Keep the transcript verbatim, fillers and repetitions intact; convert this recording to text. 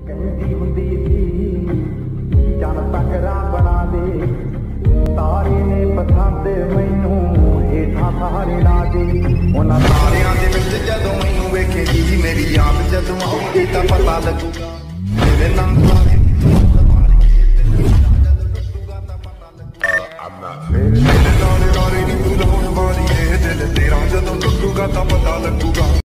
ਕਹਿੰਦੀ ਹੁੰਦੀ ਸੀ ਜਨ ਤਕਰਾ ਬਣਾ ਦੇ ਤਾਰੇ ਨੇ ਪਸੰਦ ਮੈਨੂੰ ਹੇਠਾਂ ਸਾਰੇ ਲਾ ਦੇ ਉਹਨਾਂ ਤਾਰਿਆਂ ਦੇ ਵਿੱਚ ਜਦੋਂ ਮੈਨੂੰ ਵੇਖੇਗੀ ਮੇਰੀ ਯਾਦ ਜਦੋਂ ਆਉਂਦੀ ਤਾਂ ਪਤਾ ਲੱਗੂਗਾ ਮੇਰੇ ਨਾਮ ਸਾਰੇ ਮੇਰੇ ਨਾਲੇ ਨਾਲੇ ਨੀ ਤੂੰ ਲਾਉਣ ਵਾਲੀ ਇਹ ਦਿਲ ਤੇਰਾ ਜਦੋਂ ਟੁੱਟੂਗਾ ਤਾਂ ਪਤਾ ਲੱਗੂ